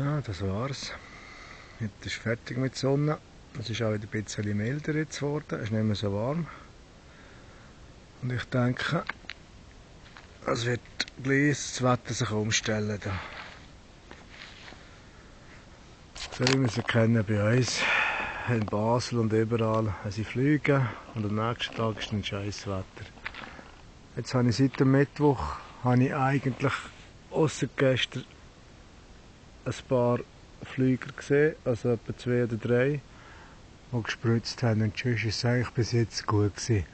Ja, das war's. Jetzt ist fertig mit der Sonne. Es ist auch wieder ein bisschen milder jetzt geworden. Es ist nicht mehr so warm. Und ich denke, es wird gleich das Wetter sich umstellen. Da. So wie wir es kennen bei uns in Basel und überall. Sie fliegen und am nächsten Tag ist ein scheiß Wetter. Jetzt habe ich seit dem Mittwoch eigentlich ausser gestern ein paar Flüger gesehen, also etwa 2 oder 3, die gespritzt haben. Und tschüss, ist es eigentlich bis jetzt gut gewesen.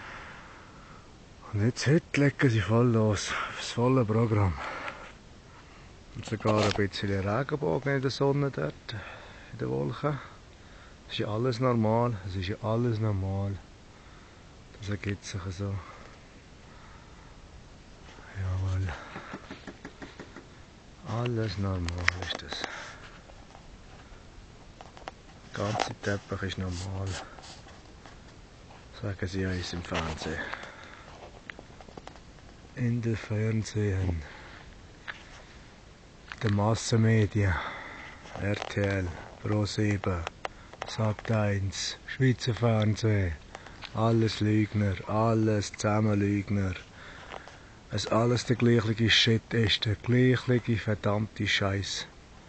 Und jetzt heute legen sie voll los, aufs volle Programm. Und sogar ein bisschen Regenbogen in der Sonne dort, in den Wolken. Das ist ja alles normal, es ist ja alles normal. Das ergibt sich so. Jawohl. Alles normal ist das. Der ganze Teppich ist normal. Sagen sie uns im Fernsehen. In den Fernsehen. Der Massenmedien. RTL, Pro7, Sat.1, Schweizer Fernsehen. Alles Lügner, alles zusammen Lügner. Es alles der gleiche Shit ist, der gleiche verdammte Scheiß.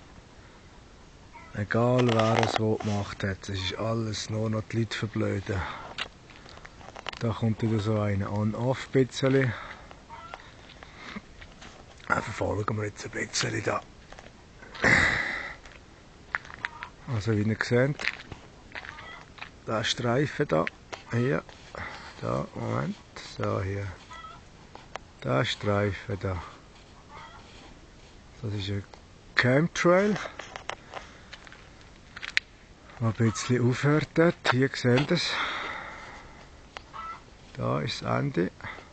Egal wer es wo gemacht hat, es ist alles nur noch die Leute verblöden. Da kommt wieder so eine On-Off bisschen. Verfolgen wir jetzt ein bisschen da. Also wie ihr seht, der Streifen da, hier, da, Moment, so hier. Der Streifen da. Das ist ein Chemtrail, der ein bisschen aufhört dort. Hier seht ihr es. Da ist das Ende.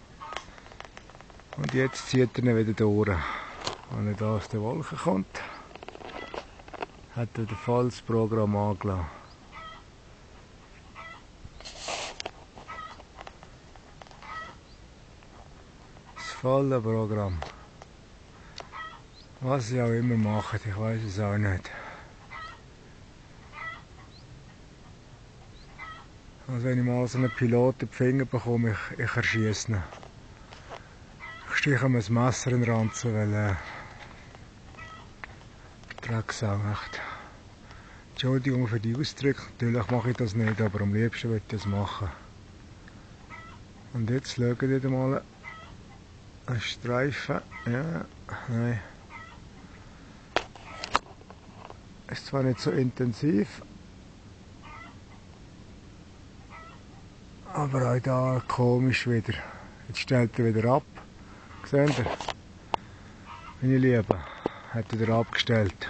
Und jetzt zieht er ihn wieder durch. Wenn er da aus der Wolke kommt, hat er das volles Programm angelassen. Das volle Programm. Was sie auch immer machen, ich weiß es auch nicht. Also wenn ich mal so einen Pilot in die Finger bekomme, ich erschieße ihn. Ich stiche ihm ein Messer in den Ranzen, weil Drecksau, echt. Entschuldigung für die Ausdrücke, natürlich mache ich das nicht, aber am liebsten würde ich das machen. Und jetzt schaut ihr mal ein Streifen, ja, nein. Ist zwar nicht so intensiv, aber auch da komisch wieder. Jetzt stellt er wieder ab. Seht ihr? Meine Lieben, hat wieder abgestellt.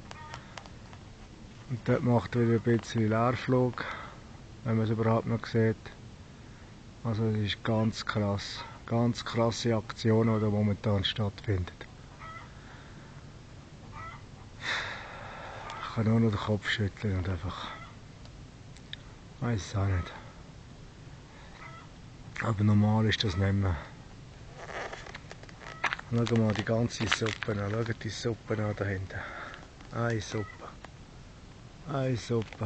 Und dort macht er wieder ein bisschen Leerflug, wenn man es überhaupt noch sieht. Also es ist ganz krass. Ganz krasse Aktionen, die momentan stattfinden. Ich kann nur noch den Kopf schütteln und einfach... Ich weiß es auch nicht. Aber normal ist das nicht mehr. Schau mal die ganze Suppe an. Schau die Suppe an da hinten. Eine Suppe. Eine Suppe.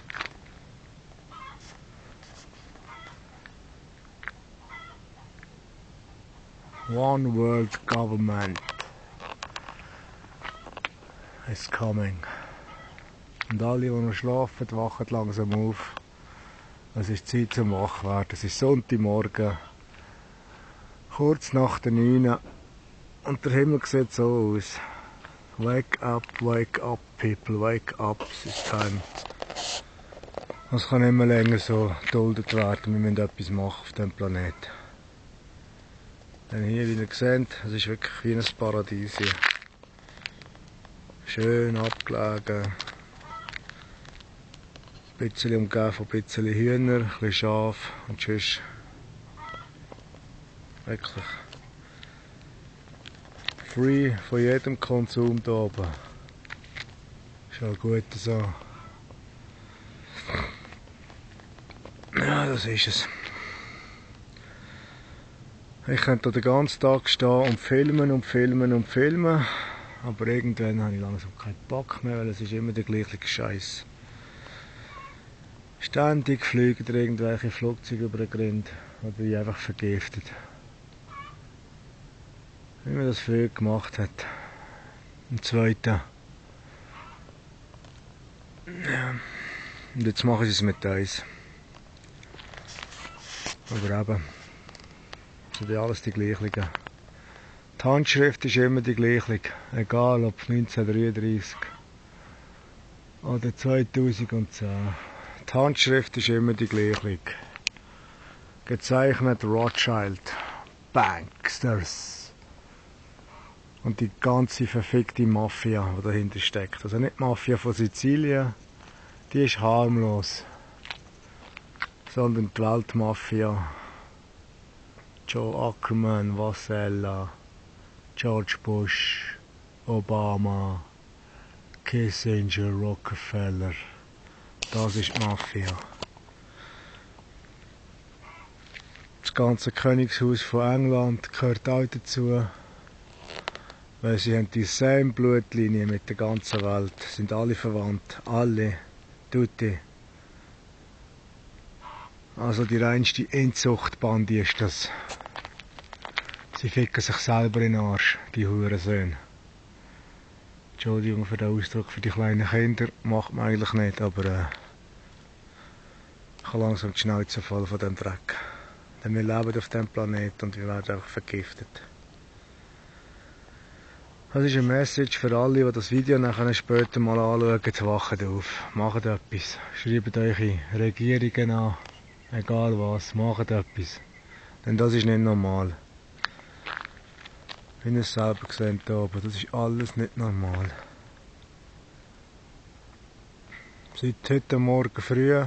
One world government is coming. Und alle, die noch schlafen, wachen langsam auf. Es ist Zeit zum Wachwerden. Es ist Sonntagmorgen, kurz nach der 9. Und der Himmel sieht so aus. Wake up, people, wake up, es ist time. Es kann nicht mehr länger so geduldet werden. Wir müssen etwas machen auf diesem Planeten. Denn hier, wie ihr seht, es ist wirklich wie ein Paradies hier. Schön abgelegen. Ein bisschen umgeben von ein bisschen Hühner, ein bisschen Schaf und tschüss. Wirklich. Free von jedem Konsum hier oben. Ist auch gut so. Ja, das ist es. Ich könnte den ganzen Tag stehen und filmen und filmen und filmen. Aber irgendwann habe ich langsam keinen Bock mehr, weil es ist immer der gleiche Scheiß. Ständig fliegen irgendwelche Flugzeuge über den Grind oder die einfach vergiftet. Wie man das früher gemacht hat. Im zweiten. Ja. Und jetzt machen sie es mit uns. Aber eben, es sind ja alles die gleichen. Die Handschrift ist immer die gleiche, egal ob 1933 oder 2010. Die Handschrift ist immer die gleiche. Gezeichnet Rothschild, Banksters. Und die ganze verfickte Mafia, die dahinter steckt. Also nicht die Mafia von Sizilien, die ist harmlos. Sondern die Weltmafia. Joe Ackerman, Vasella, George Bush, Obama, Kissinger, Rockefeller. Das ist die Mafia. Das ganze Königshaus von England gehört auch dazu. Weil sie haben dieselbe Blutlinie mit der ganzen Welt. Sind alle verwandt. Alle. Tutti. Also die reinste Inzuchtbande ist das. Sie ficken sich selber in den Arsch, die Hurensöhne. Entschuldigung für den Ausdruck für die kleinen Kinder, macht man eigentlich nicht, aber ich habe langsam die Schnauze voll von dem Dreck. Denn wir leben auf diesem Planeten und wir werden einfach vergiftet. Das ist eine Message für alle, die das Video nachher später mal anschauen. Wacht auf, macht etwas. Schreibt eure Regierungen an, egal was, macht etwas. Denn das ist nicht normal. Wie ihr es selber gesehen habt, das ist alles nicht normal. Seit heute Morgen früh,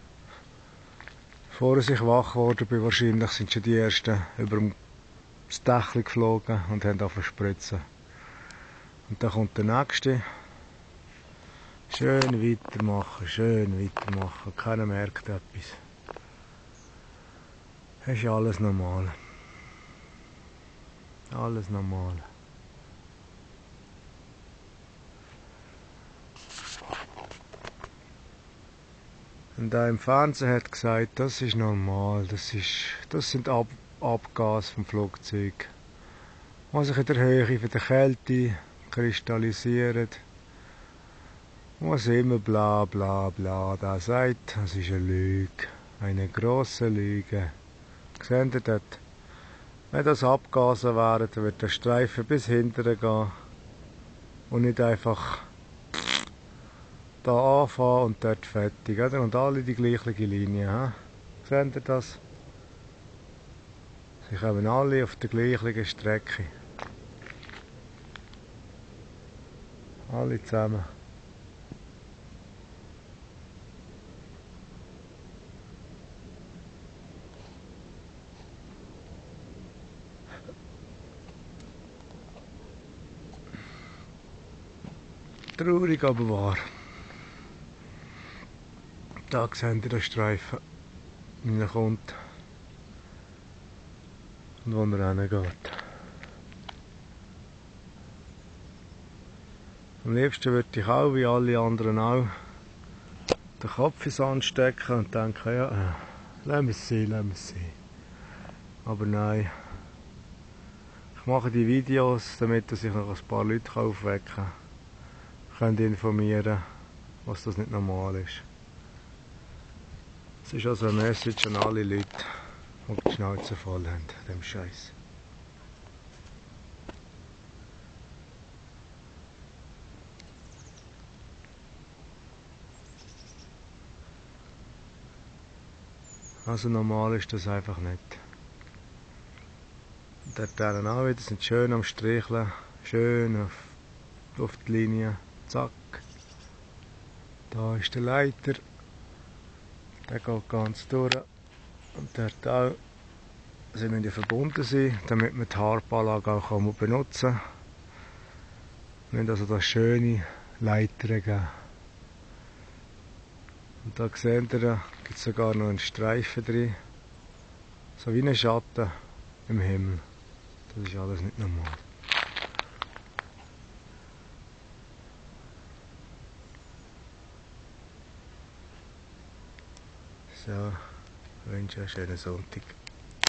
bevor ich wach geworden bin, wahrscheinlich sind schon die ersten über das Dächli geflogen und haben angefangen zu spritzen. Und dann kommt der nächste. Schön weitermachen. Keiner merkt etwas. Es ist alles normal. Alles normal. Und der im Fernsehen hat gesagt, das ist normal, das sind Abgase vom Flugzeug, die sich in der Höhe von der Kälte kristallisieren. Was immer bla bla bla da sagt, das ist eine Lüge, eine grosse Lüge. Seht ihr das? Wenn das Abgase wären, dann wird der Streifen bis hinten gehen und nicht einfach da anfangen und dort fertig. Oder? Und alle die gleiche Linie. Seht ihr das? Sie kommen alle auf der gleichen Strecke. Alle zusammen. Traurig, aber wahr. Da seht ihr den Streifen, wie er kommt und wo er hingeht. Am liebsten würde ich auch, wie alle anderen auch, den Kopf ins Sand stecken und denken, ja, lass es sein. Aber nein. Ich mache die Videos, damit ich noch ein paar Leute aufwecken kann. Könnt informieren, was das nicht normal ist. Es ist also eine Message an alle Leute, die die Schnauze voll haben, dem Scheiß. Also normal ist das einfach nicht. Und dort auch wieder sind schön am Stricheln, schön auf die Linie, zack. Da ist der Leiter, der geht ganz durch. Und dort auch, sie müssen ja verbunden sein, damit man die Harpanlage auch benutzen kann. Wir müssen also da schöne Leitern geben. Und da seht ihr, da gibt es sogar noch einen Streifen drin. So wie ein Schatten im Himmel. Das ist alles nicht normal. So, ich wünsche einen schönen Sonntag.